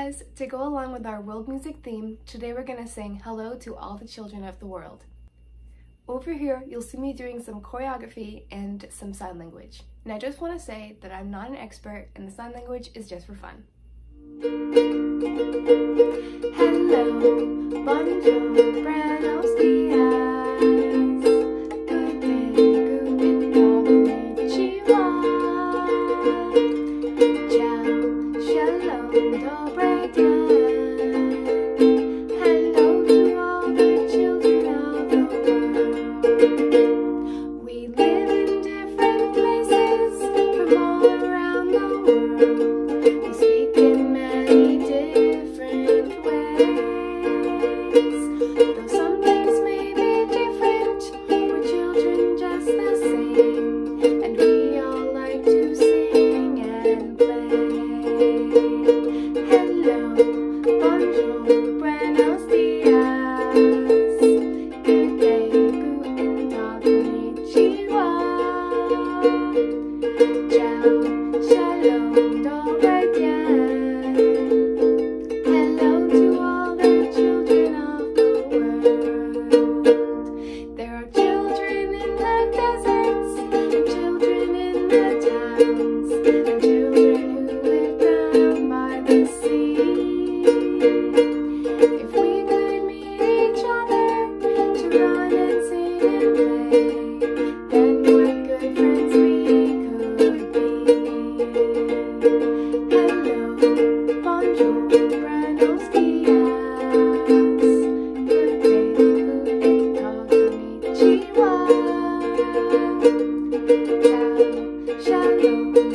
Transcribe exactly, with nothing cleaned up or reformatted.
guys! To go along with our world music theme, today we're going to sing Hello to All the Children of the World. Over here, you'll see me doing some choreography and some sign language. And I just want to say that I'm not an expert and the sign language is just for fun. Hello, bonjour, buenos dias, good day, guten tag, konnichiwa, ciao, shalom, dobre dien. Hello to all the children of the world. We live in different places from all around the world. We speak in many different ways. Though some things may be different, we're children just the same. And we all like to sing and play. Hello, bonjour, buenos dias, good day, guten tag, konnichiwa, ciao, shalom, dobre dien. Hello to all the children of the world. There are children in the deserts, and children in the towns, and children who live down by the sea. If we could meet each other to run and sing and play, then what good friends we could be. Hello, bonjour, buenos dias, good day, guten tag, konnichiwa, ciao, shalom,